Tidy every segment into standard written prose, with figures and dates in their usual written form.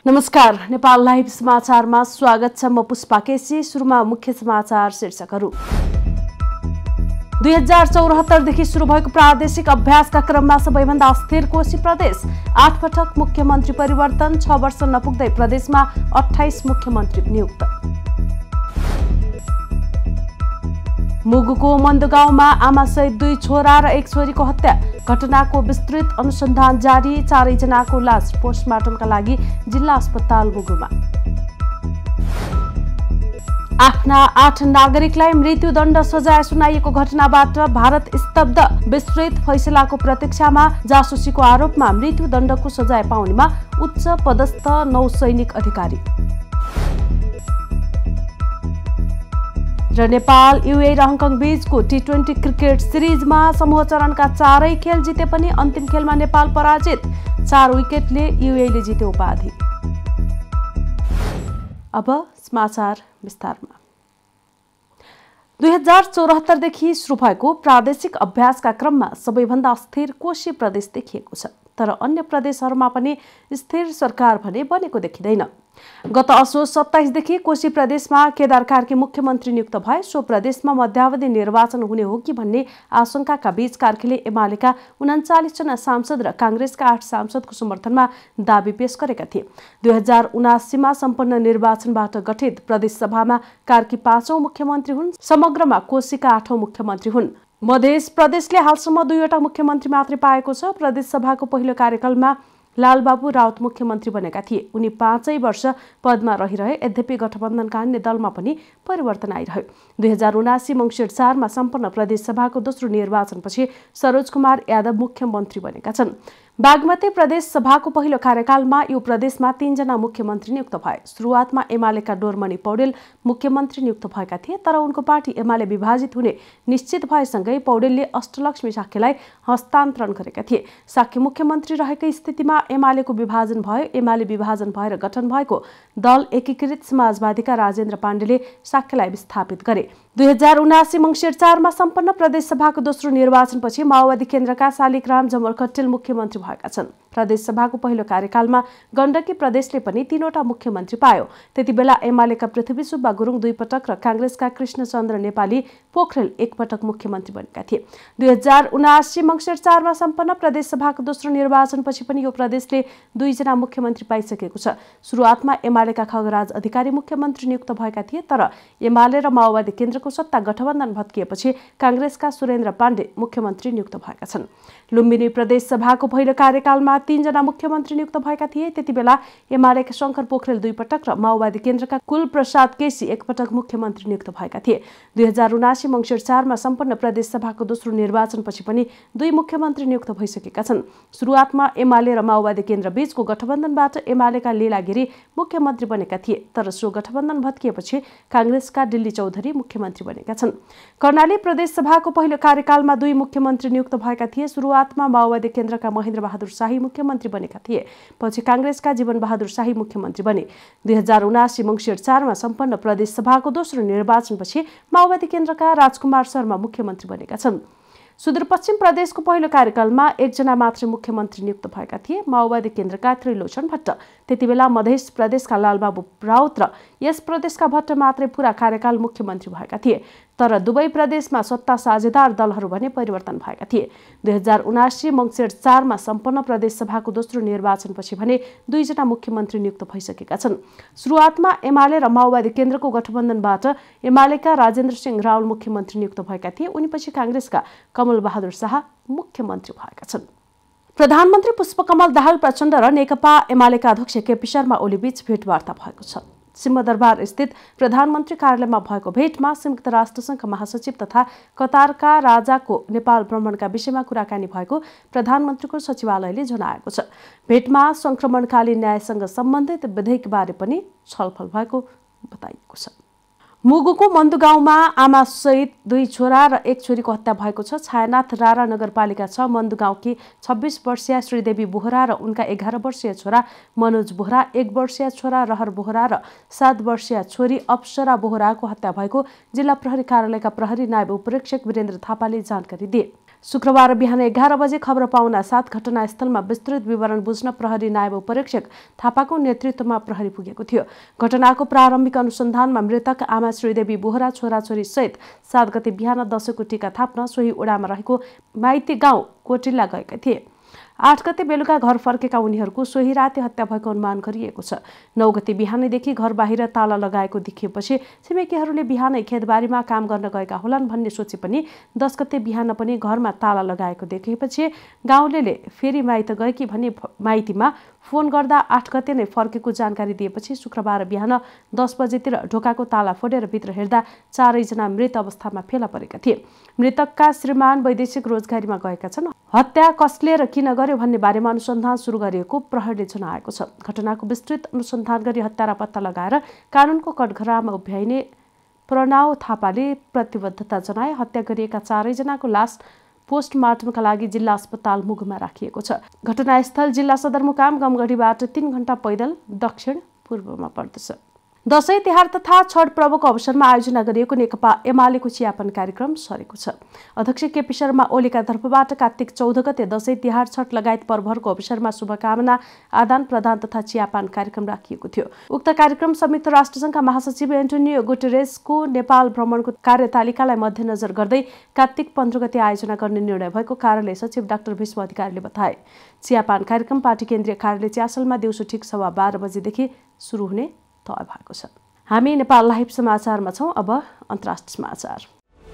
नमस्कार, नेपाल लाइभ समाचारमा स्वागत छ। म पुष्पा केसी। सुरुमा मुख्य समाचार शीर्षकहरू। 2074 देखि सुरु भएको प्रादेशिक अभ्यासका क्रममा सबैभन्दा अस्थिर कोशी प्रदेश। 8 पटक मुख्यमन्त्री परिवर्तन, 6 वर्ष नपुग्दै प्रदेशमा 28 मुख्यमन्त्री नियुक्त। मुगुको मन्दगाउँमा आमासहित 2 छोरा र 1 छोरीको हत्या। घटनाको विस्तृत अनुसन्धान जारी। 4 जनाको लास पोस्टमार्टमका लागि जिल्ला अस्पताल मुगुमा। आफ्ना 8 नागरिकलाई मृत्युदण्ड सजाय सुनाइएको घटनाबाट भारत स्तब्ध। विस्तृत फैसलाको प्रतीक्षामा। जासुसीको आरोपमा मृत्युदण्डको सजाय पाउनेमा उच्च पदस्थ नौसैनिक अधिकारी। र नेपाल, युए र हङकङ बीचको T20 क्रिकेट सिरिजमा समूह चरणका 4 खेल जिते पनि अन्तिम खेलमा नेपाल पराजित। 4 विकेटले युएले जित्यो उपाधि। अब समाचार विस्तारमा। 2074 देखि सुरु भएको प्रादेशिक अभ्यासका क्रममा सबैभन्दा अस्थिर कोशी प्रदेश देखिएको छ। तर अन्य प्रदेशहरूमा पनि स्थिर सरकार भने बनेको देखिँदैन। गत असोज 27 देखि कोशी प्रदेशमा केदार कार्की मुख्यमन्त्री नियुक्त भए। सो प्रदेशमा मध्यावधि निर्वाचन हुने हो कि भन्ने आशंकाका बीच कार्कीले एमालेका 39 जना सांसद र कांग्रेसका 8 सांसदको समर्थनमा दाबी पेश गरेका थिए। 2079 मा सम्पन्न निर्वाचनबाट गठित प्रदेशसभामा कार्की 5औं मुख्यमन्त्री हुन्। समग्रमा कोशीका 8औं मुख्यमन्त्री हुन्। मध्य प्रदेशले हालसम्म 2वटा मुख्यमन्त्री मात्रै पाएको छ। प्रदेशसभाको पहिलो कार्यकालमा लालबाबु राउत मुख्यमन्त्री बनेका थिए। उनी 5 वर्ष पदमा रहिरहे। यद्यपि गठबन्धनका अन्य दलमा पनि परिवर्तन आइरह्यो। 2079 मङ्सिर 4 मा सम्पन्न प्रदेशसभाको दोस्रो निर्वाचनपछि सरोज कुमार यादव मुख्यमन्त्री बनेका छन्। बागमती प्रदेश सभाको पहिलो कार्यकालमा यो प्रदेशमा 3 जना मुख्यमन्त्री नियुक्त भए। सुरुवातमा एमालेका डोरमणि पौडेल मुख्यमन्त्री नियुक्त भएका थिए। तर उनको पार्टी एमाले विभाजित हुने निश्चित भएसँगै पौडेलले अष्टलक्ष्मी साक्यलाई हस्तान्तरण गरेका थिए। साक्य मुख्यमन्त्री रहेकै स्थितिमा एमालेको विभाजन भयो। एमाले विभाजन भएर गठन भएको दल एकीकृत समाजवादीका राजेन्द्र पाण्डेले साक्यलाई विस्थापित गरे। 2079 मङ्सिर 4 मा सम्पन्न प्रदेशसभाको दोस्रो निर्वाचनपछि माओवादी केन्द्रका शालिग्राम जमल कट्टेल मुख्यमन्त्री भएका छन्। प्रदेशसभाको पहिलो कार्यकालमा गण्डकी प्रदेशले पनि 3वटा मुख्यमन्त्री पायो। त्यतिबेला एमालेका पृथ्वी सुब्बा गुरुङ 2 पटक र कांग्रेसका कृष्णचन्द्र नेपाली पोखरेल 1 पटक मुख्यमन्त्री बनेका थिए। 2079 मङ्सिर 4 मा सम्पन्न प्रदेशसभाको दोस्रो निर्वाचनपछि पनि यो प्रदेशले 2 जना मुख्यमन्त्री पाइसकेको छ। सुरुवातमा एमालेका खगराज अधिकारी मुख्यमन्त्री नियुक्त भएका थिए। तर एमाले र माओवादी केन्द्रको सत्ता गठबन्धन भत्किएपछि कांग्रेसका सुरेन्द्र पाण्डे मुख्यमन्त्री नियुक्त भएका छन्। लुम्बिनी प्रदेशसभाको पहिलो कार्यकालमा 3 जना मुख्यमन्त्री नियुक्त भएका थिए। त्यतिबेला एमालेका शङ्कर पोखरेल 2 पटक र माओवादी केन्द्रका कुलप्रसाद केसी 1 पटक मुख्यमन्त्री नियुक्त भएका थिए। 2079 मङ्सिर 4 मा सम्पन्न प्रदेशसभाको दोस्रो निर्वाचनपछि पनि 2 मुख्यमन्त्री नियुक्त भइसकेका छन्। सुरुवातमा एमाले र माओवादी केन्द्र बीचको गठबन्धनबाट एमालेका लीला गिरी मुख्यमन्त्री बनेका थिए। तर सो गठबन्धन भत्किएपछि कांग्रेसका दिल्ली चौधरी मुख्यमन्त्री बनेका छन्। कर्णाली प्रदेशसभाको पहिलो कार्यकालमा 2 मुख्यमन्त्री नियुक्त भएका थिए। सुरुवातमा माओवादी केन्द्रका महेन्द्र बहादुर शाही मुख्यमन्त्री बनेका थिए। पछि कांग्रेसका जीवन बहादुर शाही मुख्यमन्त्री बने। 2079 मङ्सिर 4 मा सम्पन्न प्रदेशसभाको दोस्रो निर्वाचनपछि माओवादी केन्द्रका राजकुमार शर्मा मुख्यमन्त्री बनेका छन्। सुदूरपश्चिम प्रदेशको पहिलो कार्यकालमा 1 जना मात्र मुख्यमन्त्री नियुक्त भएका थिए। माओवादी केन्द्रका त्रिलोचन भट्ट। त्यतिबेला मध्य प्रदेशका लालबाबु राउत र यस प्रदेशका भट्ट मात्रै पूरा कार्यकाल मुख्यमन्त्री भएका थिए। तर दुवै प्रदेशमा सत्ता साझेदार दलहरू भने परिवर्तन भएका थिए। 2079 मङ्सिर 4 मा सम्पन्न प्रदेशसभाको दोस्रो निर्वाचनपछि भने 2 जना मुख्यमन्त्री नियुक्त भइसकेका छन्। सुरुवातमा एमाले र माओवादी केन्द्रको गठबन्धनबाट एमालेका राजेन्द्र सिंह रावल मुख्यमन्त्री नियुक्त भएका थिए। उनीपछि कांग्रेसका कमल बहादुर शाह मुख्यमन्त्री भएका छन्। प्रधानमन्त्री पुष्पकमल दाहाल प्रचण्ड र नेकपा एमालेका अध्यक्ष केपी शर्मा ओली बीच भेटवार्ता भएको छ। सिंहदरबार स्थित प्रधानमन्त्री कार्यालयमा भएको भेटमा संयुक्त राष्ट्रसङ्घका महासचिव तथा कतारका राजाको नेपाल भ्रमणका विषयमा कुराकानी भएको प्रधानमन्त्रीको सचिवालयले जनाएको छ। भेटमा संक्रमणकालीन न्यायसँग सम्बन्धित विधेयकबारे पनि छलफल भएको बताइएको छ। मुगुको मन्दुगाउँमा आमासहित 2 छोरा र 1 छोरीको हत्या भएको छ। छायानाथ रारा नगरपालिका 6 मन्दुगाउँकी 26 वर्षीय श्रीदेवी बोहरा र उनका 11 वर्षीय छोरा मनोज बोहरा, 1 वर्षीय छोरा रहर बोहरा र 7 वर्षीय छोरी अप्सरा बोहराको हत्या भएको जिल्ला प्रहरी कार्यालयका प्रहरी नायब उपरीक्षक वीरेन्द्र थापाले जानकारी दिए। शुक्रबार बिहान 11 बजे खबर पाउना साथ घटनास्थलमा विस्तृत विवरण बुझ्न प्रहरी नायब उपरीक्षक थापाको नेतृत्वमा प्रहरी पुगेको थियो। घटनाको प्रारम्भिक अनुसन्धानमा मृतक आमा श्रीदेवी बोहरा छोराछोरी सहित 7 गते बिहान दशैंको टीका थाप्न सोही ओडामा रहेको माइती गाउँ कोटिल्ला गएका थिए। 8 गते बेलुका घर फर्केका उनीहरूको सोही राति हत्या भएको अनुमान गरिएको छ। 9 गते बिहानैदेखि घर बाहिर ताला लगाएको देखिएपछि छिमेकीहरूले बिहानै खेतबारीमा काम गर्न गएका होलान् भन्ने सोचे पनि 10 गते बिहान पनि घरमा ताला लगाएको देखेपछि गाउँलेले फेरि माइत गएकी भनी माइतीमा फोन गर्दा 8 गते नै फर्केको जानकारी दिएपछि शुक्रबार बिहान 10 बजेतिर ढोकाको ताला फोडेर भित्र हेर्दा 4 जना मृत अवस्थामा फेला परेका थिए। मृतकका श्रीमान वैदेशिक रोजगारीमा गएका छन्। हत्या कसले र किन गर्यो भन्ने बारेमा अनुसन्धान सुरु गरिएको प्रहरीले जनाएको छ। घटनाको विस्तृत अनुसन्धान गरी हत्यारा पत्ता लगाएर कानुनको कठघरामा उभ्याइने प्रणव थापाले प्रतिबद्धता जनाए। हत्या गरिएका 4 जनाको लास पोस्टमार्टमका लागि जिल्ला अस्पताल मुगुमा राखिएको छ। घटनास्थल जिल्ला सदरमुकाम गमगढीबाट 3 घण्टा पैदल दक्षिण पूर्वमा पर्दछ। दशैं तिहार तथा छठ पर्वको अवसरमा आयोजना गरिएको नेकपा एमालेको चियापान कार्यक्रम सरेको छ। अध्यक्ष केपी शर्मा ओलीका तर्फबाट कार्तिक 14 गते दशैं तिहार छठ लगायत पर्वहरूको अवसरमा शुभकामना आदान प्रदान तथा चियापान कार्यक्रम राखिएको थियो। उक्त कार्यक्रम संयुक्त राष्ट्रसङ्घका महासचिव एन्टोनियो गुटेरेसको नेपाल भ्रमणको कार्यतालिकालाई मध्यनजर गर्दै कार्तिक 15 गते आयोजना गर्ने निर्णय भएको कार्यालय सचिव डाक्टर विश्व अधिकारीले बताए। चियापान कार्यक्रम पार्टी केन्द्रीय कार्यालय च्यासलमा दिउँसो ठिक 12:15 बजेदेखि सुरु हुने तय भएको छ। हामी नेपाल लाइभ समाचारमा छौं। अब अन्तर्राष्ट्रिय समाचार।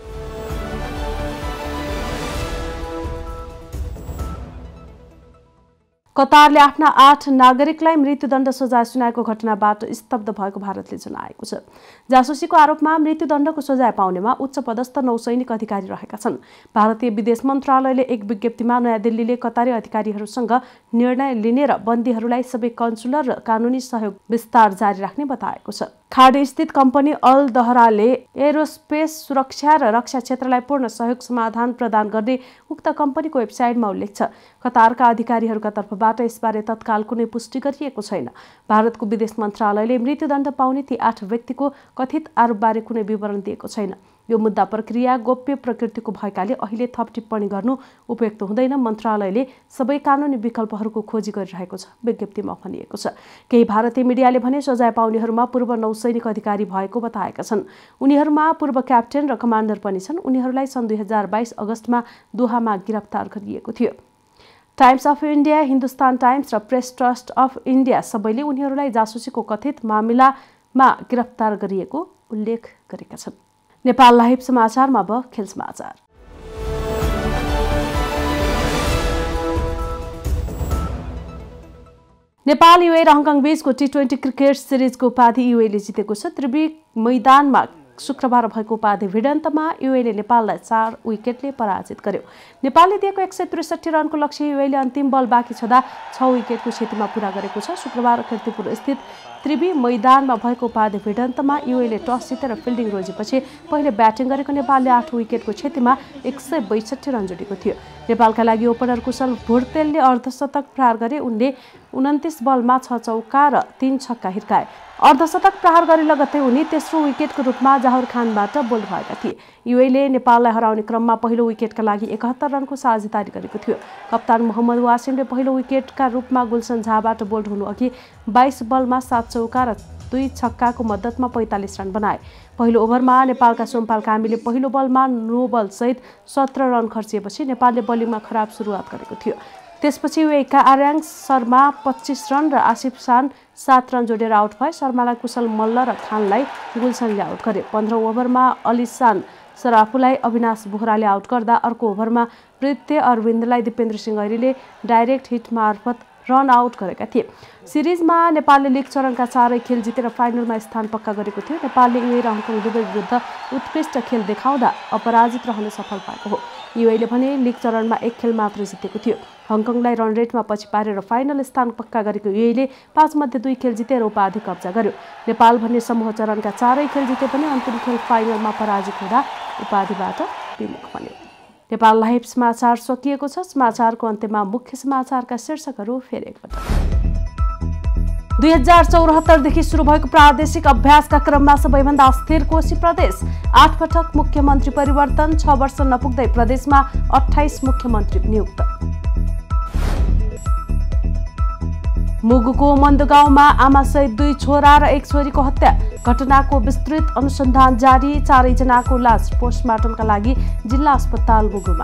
कतारले आफ्ना 8 नागरिकलाई मृत्युदण्ड सजाय सुनाएको घटनाबाट स्तब्ध भएको भारतले जनाएको छ। जासुसीको आरोपमा मृत्युदण्डको सजाय पाउनेमा उच्च पदस्थ नौसैनिक अधिकारी रहेका छन्। भारतीय विदेश मन्त्रालयले एक विज्ञप्तिमा नयाँ दिल्लीले कतारी अधिकारीहरूसँग निर्णय लिने र बन्दीहरूलाई सबै कन्सुलर र कानुनी सहयोग विस्तार जारी राख्ने बताएको छ। खाडी स्थित कम्पनी अल दहराले एरोस्पेस सुरक्षा र रक्षा क्षेत्रलाई पूर्ण सहयोग समाधान प्रदान गर्ने उक्त कम्पनीको वेबसाइटमा उल्लेख छ। कतारका अधिकारीहरूका तर्फबाट यसबारे तत्काल कुनै पुष्टि गरिएको छैन। भारतको विदेश मन्त्रालयले मृत्युदण्ड पाउने ती 8 व्यक्तिको कथित आरोपबारे कुनै विवरण दिएको छैन। यो मुद्दा प्रक्रिया गोप्य प्रकृतिको भएकाले अहिले थप टिप्पणी गर्नु उपयुक्त हुँदैन। मन्त्रालयले सबै कानुनी विकल्पहरूको खोजी गरिरहेको छ, विज्ञप्तिमा भनिएको छ। केही भारतीय मिडियाले भने सजाय पाउनेहरूमा पूर्व नौसैनिक अधिकारी भएको बताएका छन्। उनीहरूमा पूर्व क्याप्टेन र कमान्डर पनि छन्। उनीहरूलाई सन् 2022 अगस्तमा दोहामा गिरफ्तार गरिएको थियो। Times of India, Hindustan Times र प्रेस ट्रस्ट अफ इन्डिया सबैले उनीहरूलाई जासुसीको कथित मामिलामा गिरफ्तार गरिएको उल्लेख गरेका छन्। नेपाल लाइभ समाचारमा अब खेल समाचार। नेपाल युए र हङकङ बीचको T20 क्रिकेट सिरिजको उपाधि युएले जितेको छ। त्रिवी मैदानमा शुक्रबार भएको उपाधि भिडन्तमा युएले नेपाललाई 4 विकेटले पराजित गर्यो। नेपालले दिएको 163 रनको लक्ष्य युएले अन्तिम बल बाँकी छँदा 6 विकेटको क्षतिमा पूरा गरेको छ। शुक्रबार कीर्तिपुर स्थित त्रिवी मैदानमा भएको उपाधि भिडन्तमा युएले टस जितेर फिल्डिङ रोजेपछि पहिले ब्याटिङ गरेको नेपालले 8 विकेटको क्षतिमा 162 रन जोडेको थियो। नेपालका लागि ओपनर कुशल भुर्तेलले अर्धशतक प्रहार गरे। उनले 29 बलमा 6 चौका र 3 छक्का हिर्काए। अर्धशतक प्रहार गरे लगत्तै उनी तेस्रो विकेटको रूपमा जहुर खानबाट बोल्ड भएका थिए। युएले नेपाललाई हराउने क्रममा पहिलो विकेटका लागि 71 रनको साझेदारी गरेको थियो। कप्तान मोहम्मद वासिमले पहिलो विकेटका रूपमा गुलसन झाबाट बोल्ड हुनु अघि 22 बलमा 7 चौका र 2 छक्काको मद्दतमा 45 रन बनाए। पहिलो ओभरमा नेपालका सोमपाल कामीले पहिलो बलमा नो बल सहित 17 रन खर्चिएपछि नेपालले बलिङमा खराब सुरुवात गरेको थियो। त्यसपछि युएका आर्याङ शर्मा 25 रन र आसिफ शान 7 रन जोडेर आउट भए। शर्मालाई कुशल मल्ल र खानलाई गुलसनले आउट गरे। 15 ओभरमा अलिसान सराफुलाई अविनाश बोहराले आउट गर्दा अर्को ओभरमा वृत्ते अरविन्दलाई दिपेन्द्र सिंह ऐरीले डाइरेक्ट हिट मार्फत रन आउट गरेका थिए। सिरिजमा नेपालले लिग चरणका 4 खेल जितेर फाइनलमा स्थान पक्का गरेको थियो। नेपालले युए र हङकङ दुवै विरुद्ध उत्कृष्ट खेल देखाउँदा अपराजित रहन सफल भएको हो। युएले भने लिग चरणमा 1 खेल मात्र जितेको थियो। हङकङलाई रन रेटमा पछि पारेर फाइनल स्थान पक्का गरेको युएले 5 मध्ये 2 खेल जितेर उपाधि कब्जा गर्यो। नेपाल भन्ने समूह चरणका 4 खेल जिते पनि अन्तिम खेल फाइनलमा पराजित हुँदा उपाधिबाट विमुख बन्यो। नेपाल लाइभ समाचार सकिएको छ। समाचारको अन्त्यमा मुख्य समाचारका शीर्षकहरू फेरि एकपटक। 2074 देखि सुरु भएको प्रादेशिक अभ्यासका क्रममा सबैभन्दा अस्थिर कोशी प्रदेश। 8 पटक मुख्यमन्त्री परिवर्तन, 6 वर्ष नपुग्दै प्रदेशमा 28 मुख्यमन्त्री नियुक्त। मुगुको मन्दगाउँमा आमासहित 2 छोरा र 1 छोरीको हत्या। घटनाको विस्तृत अनुसन्धान जारी। 4 जनाको लास पोस्टमार्टमका लागि जिल्ला अस्पताल मुगुमा।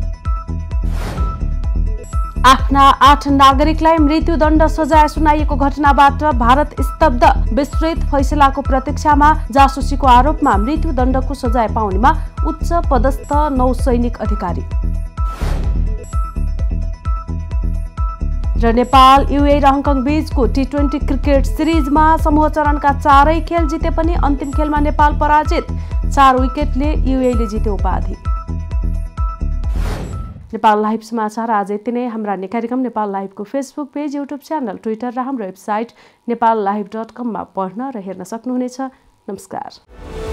आफ्ना 8 नागरिकलाई मृत्युदण्ड सजाय सुनाइएको घटनाबाट भारत स्तब्ध। विस्तृत फैसलाको प्रतीक्षामा। जासुसीको आरोपमा मृत्युदण्डको सजाय पाउनेमा उच्च पदस्थ नौसैनिक अधिकारी। र नेपाल, युए र हङकङ बीचको टी20 क्रिकेट सिरिजमा समूह चरणका 4 खेल जिते पनि अन्तिम खेलमा नेपाल पराजित। 4 विकेटले युएले जित्यो उपाधि। नेपाल लाइभ समाचार आज यति नै। हाम्रा अन्य कार्यक्रम नेपाल लाइभको Facebook page, YouTube channel, Twitter र हाम्रो वेबसाइट नेपाललाइभ.com मा पढ्न र हेर्न सक्नुहुनेछ। नमस्कार।